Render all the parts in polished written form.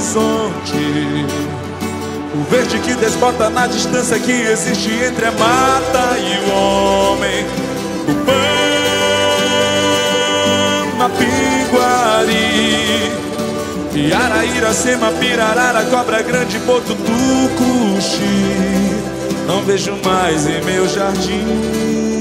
horizonte, o verde que desbota na distância que existe entre a mata e o homem. Tupã, Pinguari, Iara, Iracema, Pirarara, Cobra Grande, Boto, Tucuxi, não vejo mais em meu jardim.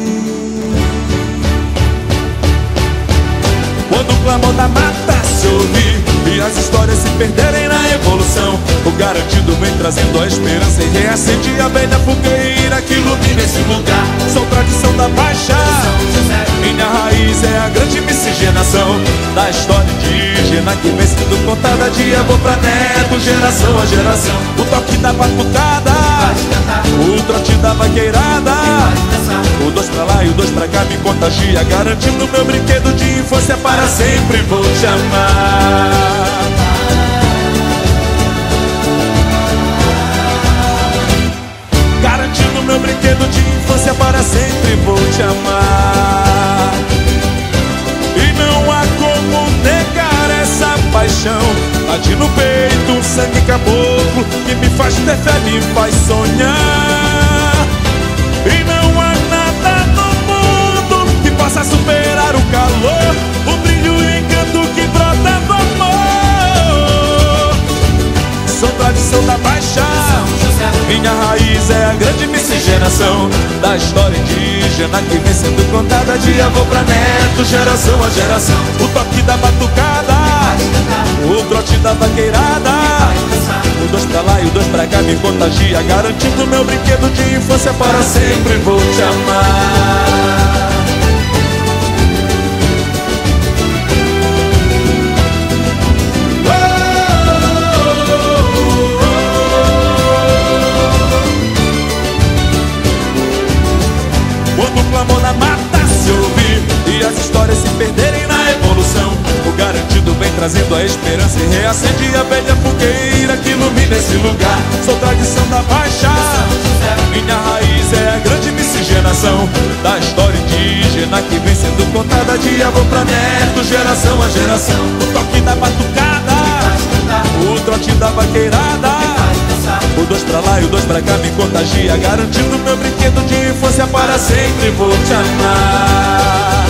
Quando o clamor da mata se ouvir e as histórias se perderem na evolução, o garantido vem trazendo a esperança e reacende a velha fogueira que ilumina esse lugar. Sou tradição da Baixa, minha raiz é a grande miscigenação da história indígena que vem sendo contada de avô pra neto, geração a geração. O toque da batucada, o trote da vaqueirada, o dois pra lá e o dois pra cá me contagia, garantindo meu brinquedo de infância para sempre. Vou te amar. Garantindo meu brinquedo de infância para sempre. Vou te amar. E não há como negar essa paixão, bate no peito um sangue caboclo que me faz ter fé, me faz sonhar. E não há nada no mundo que possa superar o calor, o brilho e o encanto que brota do amor. Sou tradição da Baixa, minha raiz é a grande miscigenação da história indígena que vem sendo contada de avô pra neto, geração a geração. O toque da batucada, o trote da vaqueirada, o dois pra lá e o dois pra cá me contagia, garantindo meu brinquedo de infância para sempre. Vou te amar. Quando o clamor da mata se ouvir e as histórias se perderem na evolução, o garantido vem trazendo a esperança e reacende a velha fogueira que ilumina esse lugar. Sou tradição da Baixa, minha raiz é a grande miscigenação da história indígena que vem sendo contada de avô pra neto, geração a geração. O toque da batucada, o trote da vaqueirada, o dois pra lá e o dois pra cá me contagia, garantindo meu brinquedo de infância para sempre. Vou te amar.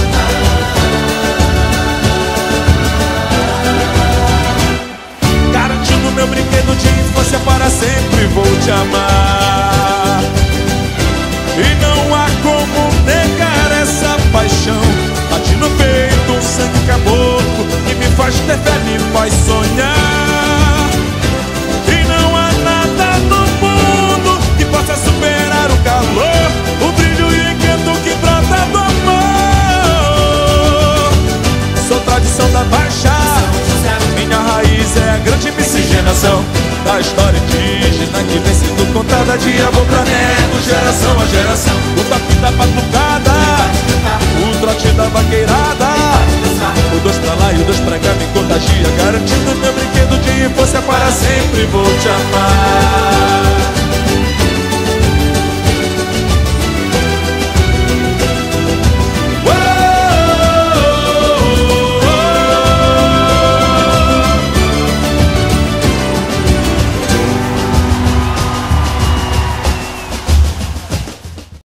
Garantindo meu brinquedo de infância para sempre. Vou te amar. E não há como negar essa paixão, bate no peito um sangue caboclo que me faz ter fé, me faz sonhar. E não há nada no mundo que possa superar o calor, o brilho e o encanto que brota do amor. Sou tradição da Baixa, minha raiz é a grande miscigenação da história indígena que vem sendo contada de avô pra neto, geração a geração. O toque da batucada, o trote da vaqueirada, o dois pra lá e o dois pra cá me contagia, garantindo meu brinquedo de infância para sempre. Vou te amar.